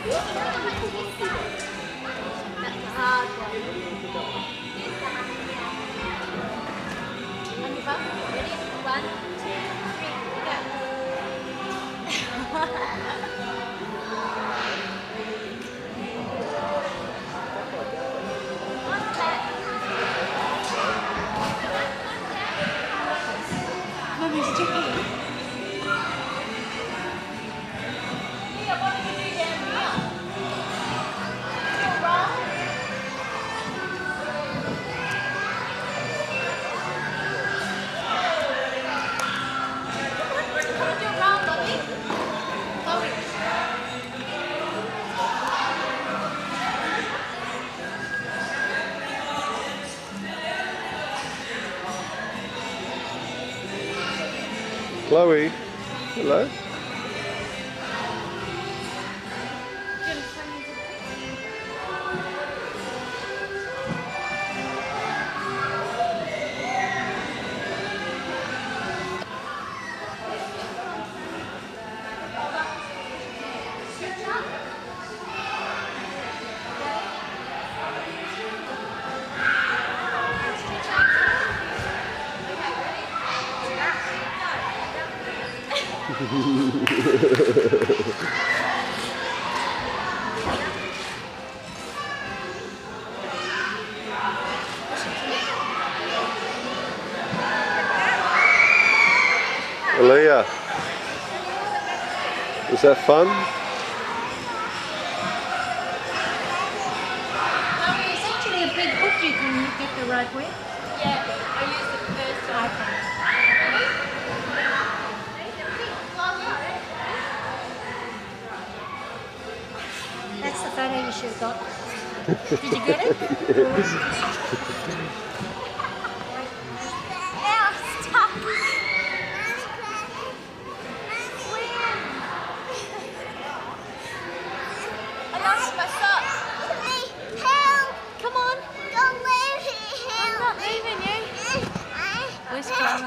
That's a hard one. On your butt. Ready? 1, 2, 3, go. Mommy's chicken. Chloe, hello. Aaliyah, was that fun? It's actually a big hook you can get the rope with. Yeah, I used it first time. That's the photo you should have got. Did you get it? Yes. Where's Chloe?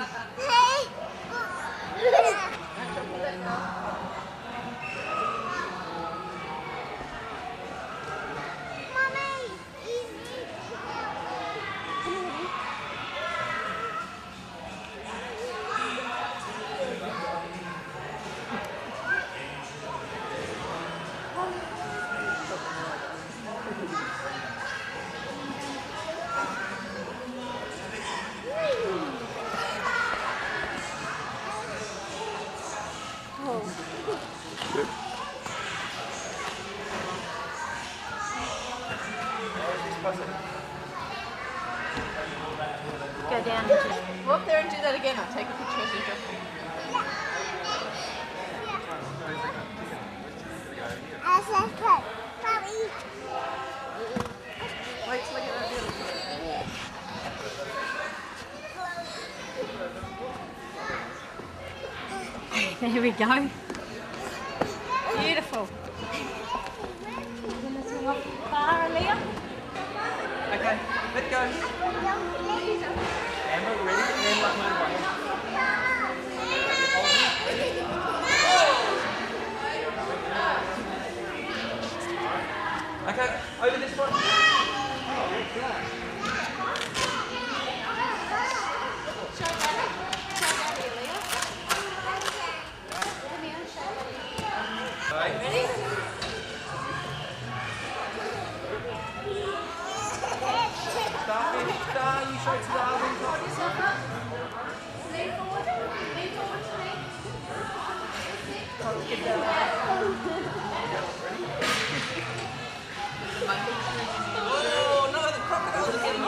Go down and just go up there and do that again. I'll take a picture as you go. Wait till I get that beautiful. There we go. Beautiful. Far, Aaliyah? Okay, let go. Emma, ready? And then like move away. Okay, over this one. Ready? Start, finish, start. You show it to the other one. Lean forward. Lean forward to me. Oh no, the crocodiles are getting